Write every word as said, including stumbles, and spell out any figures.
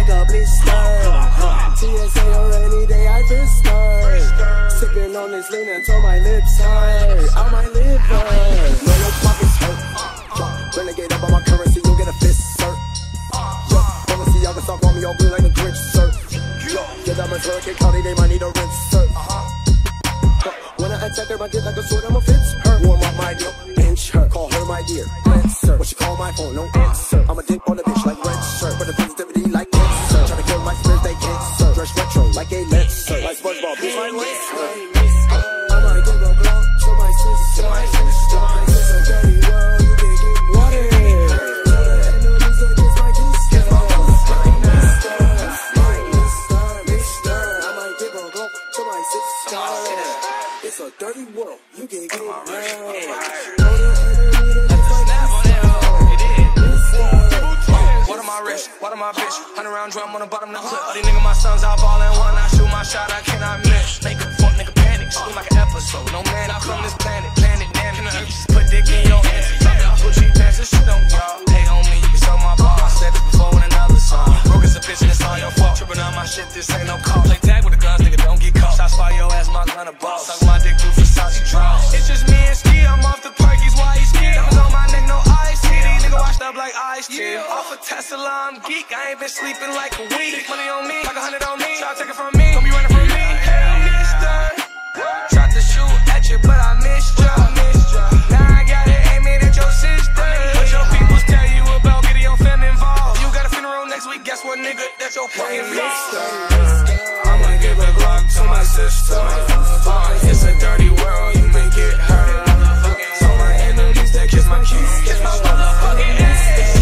a blister. T S A or any day I fist stir. Sipping on this lean until my lips hurt. On my liver. No, your pockets hurt. Renegade up on my currency, you'll get a fist sir. Yo, wanna see y'all can stop on me all green like a Grinch sir. Yo, get that much hurricane county, they might need a rinse sir. When I attack her, I get like a sword, I'ma fix her. Warm up my deal, pinch her, call her my dear, answer. When she call my phone, no answer. I'm a dick on the bitch like red shirt, but the positivity like cancer. Try to kill my spirit, they can't sir. Dress retro like a Lancer, like SpongeBob, bitch like Lancer. I might give a blow to my sister. My sister, it's a dirty world, you can get water. Enemies against my sister. Mister, Mister, Mister, I might give a blow to my sister. It's a dirty world, you can get down. What am I rich? What am I bitch? Hundred round drum on the bottom of the clip. All these niggas my sons out ballin'. One I shoot my shot, I cannot miss. Make a fuck nigga panic, seem like an episode. No man out from this planet, planet damn it. Just put dick in your hands. Drop out Gucci pants and shit on y'all. Hate on me, you can sell my ball. I said this before in another song. Broke as a bitch and it's all your fault. Trippin' on my shit, this ain't no call. Play tag with the guns, nigga, don't get caught. Shots fire your ass, my gun a ball. Suck my dick through Versace draws. It's just me and Ski, I'm off the perkies, why he ski? Diamonds on my neck, no ice. These nigga washed up like ice tea. Off a Tesla, I'm geek. I ain't been sleeping like a week. Money on me, like a hundred on me. Try to take it from me, don't be running from me. Hey, mister, tried to shoot at you, but I missed ya. Now I got it aimed at your sister. What your peoples tell you about getting your fam involved? You got a funeral next week, guess what, nigga? That's your fucking mister. I'ma give a Glock to my sister. Uh, it's a dirty world, you may get hurt. So my enemies that kiss my keys, kiss my motherfucking ass.